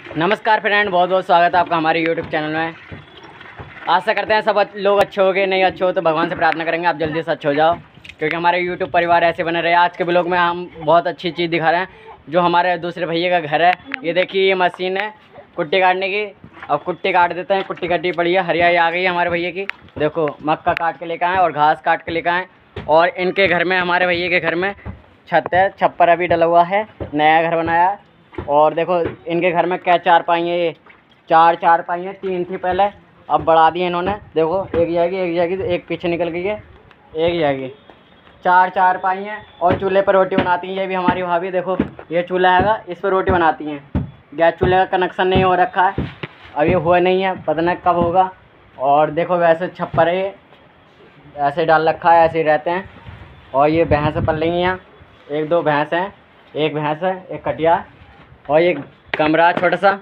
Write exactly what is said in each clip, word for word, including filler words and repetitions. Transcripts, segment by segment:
नमस्कार फ्रेंड, बहुत बहुत स्वागत है आपका हमारे यूट्यूब चैनल में। आशा करते हैं सब लोग अच्छे हो गए, नहीं अच्छे हो तो भगवान से प्रार्थना करेंगे आप जल्दी से अच्छे हो जाओ, क्योंकि हमारे यूट्यूब परिवार ऐसे बने रहे। आज के ब्लॉग में हम बहुत अच्छी चीज़ दिखा रहे हैं, जो हमारे दूसरे भैया का घर है। ये देखिए, ये मशीन है कुट्टी काटने की। अब कुट्टी काट देते हैं। कुट्टी कटी पड़ी है, हरियाई आ गई है हमारे भैया की। देखो, मक्का काट के लेकर आए और घास काट के लेकर आए। और इनके घर में, हमारे भैया के घर में छत है, छप्पर अभी डला हुआ है, नया घर बनाया है। और देखो, इनके घर में क्या चार पाई है, ये चार चार पाई है, तीन थी पहले, अब बढ़ा दी इन्होंने। देखो, एक जाएगी, एक जाएगी, तो एक पीछे निकल गई है, एक जाएगी, चार चार पाई हैं। और चूल्हे पर रोटी बनाती हैं ये भी हमारी भाभी। देखो, ये चूल्हा हैगा, इस पर रोटी बनाती हैं। गैस चूल्हे का कनेक्शन नहीं हो रखा है, अभी हुआ नहीं है, पता नहीं कब होगा। और देखो, वैसे छप्पर है, ये ऐसे डाल रखा है, ऐसे ही रहते हैं। और ये भैंस पल रही हैं यहाँ, एक दो भैंस हैं, एक भैंस है, एक कटिया। और ये कमरा छोटा सा,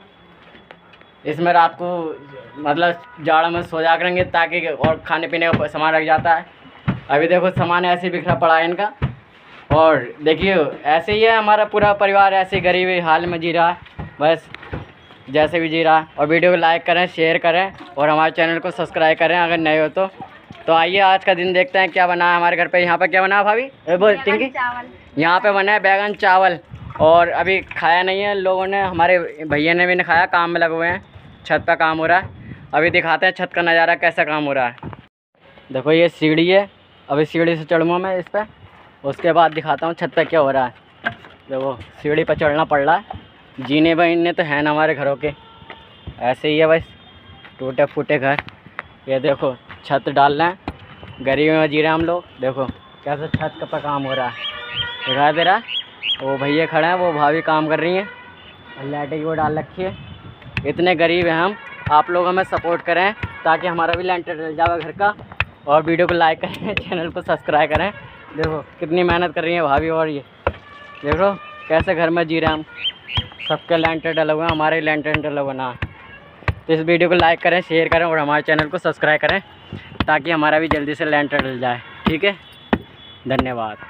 इसमें रात को मतलब जाड़ा में सो जा करेंगे, ताकि और खाने पीने का सामान रख जाता है। अभी देखो, सामान ऐसे ही बिखरा पड़ा है इनका। और देखिए, ऐसे ही है हमारा पूरा परिवार, ऐसे गरीबी हाल में जी रहा है, बस जैसे भी जी रहा है। और वीडियो को लाइक करें, शेयर करें और हमारे चैनल को सब्सक्राइब करें अगर नए हो तो। तो आइए आज का दिन देखते हैं क्या बना है हमारे घर पे। यहाँ पर क्या बना है भाभी? बोल टिंकी। यहाँ पे बना है बैगन चावल, और अभी खाया नहीं है लोगों ने, हमारे भैया ने भी नहीं खाया, काम में लगे हुए हैं, छत पर काम हो रहा है। अभी दिखाते हैं छत का नज़ारा, कैसा काम हो रहा है। देखो, ये सीढ़ी है, अभी सीढ़ी से चढ़ूँगा मैं इस पर, उसके बाद दिखाता हूँ छत पर क्या हो रहा है। देखो, सीढ़ी पर चढ़ना पड़ रहा है, जीने बहने तो हैं ना हमारे घरों के, ऐसे ही है बस, टूटे फूटे घर। ये देखो, छत डाल रहे हैं, गरीबी में जी रहे हैं हम लोग। देखो कैसे छत का काम हो रहा है, दिखाई दे रहा है। वो भैया खड़े हैं, वो भाभी काम कर रही हैं, लाइटें की वो डाल रखी है। इतने गरीब हैं हम, आप लोग हमें सपोर्ट करें ताकि हमारा भी लेंटर डल जाए घर का। और वीडियो को लाइक करें, चैनल को सब्सक्राइब करें। देखो कितनी मेहनत कर रही है भाभी। और ये देखो कैसे घर में जी रहे हैं हम, सबके लेंटर डला हुआ है, हमारे लेंटर डला हुआ ना। तो इस वीडियो को लाइक करें, शेयर करें और हमारे चैनल को सब्सक्राइब करें, ताकि हमारा भी जल्दी से लेंटर डल जाए। ठीक है, धन्यवाद।